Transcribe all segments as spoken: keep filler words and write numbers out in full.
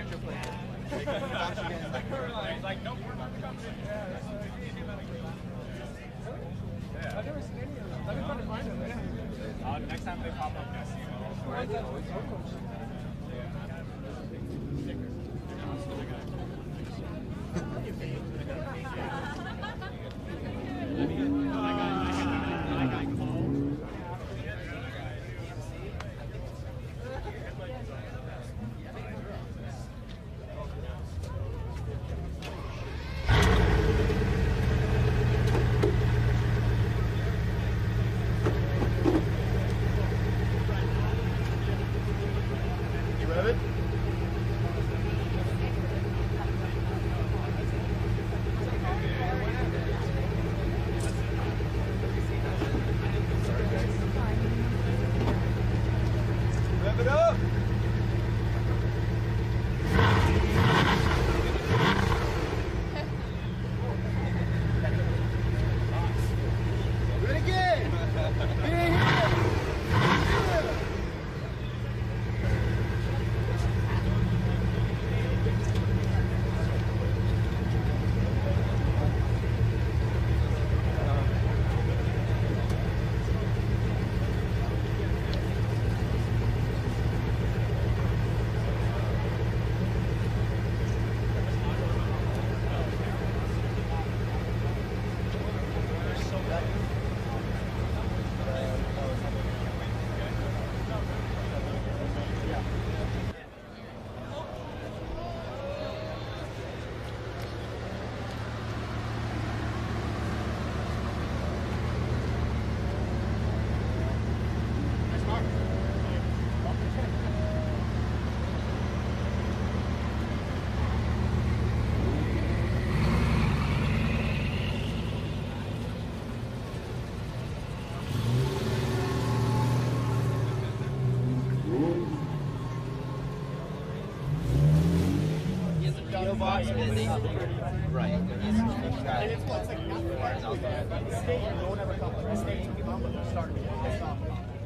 extra play. He's like, nope, we're not the company. Yeah, so easy amount of games. Yeah. I've never seen any of them. I've been trying to find them. Yeah. Uh, next time they pop up, yes, you know. Where is it? Box and they, right. And it's what's like not the part of the state, no one ever comes to the state and give up with the start getting pissed off.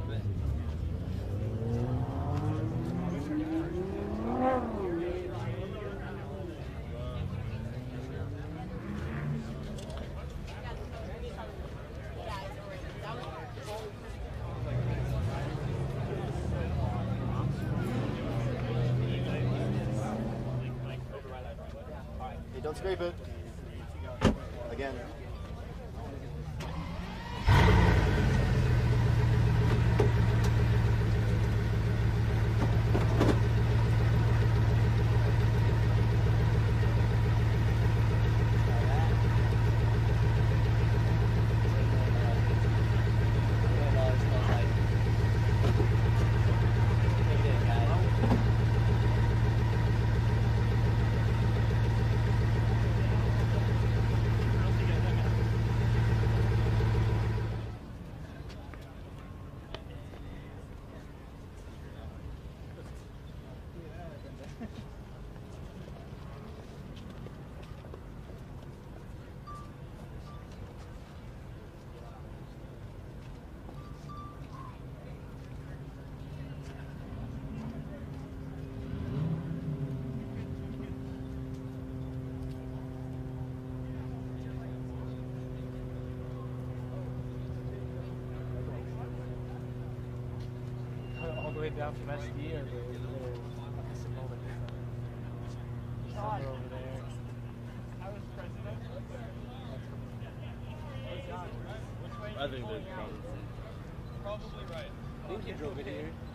Don't scrape it. Again. All the way down from S D or somewhere over there. I was president. I think they're probably right. I think he drove it here.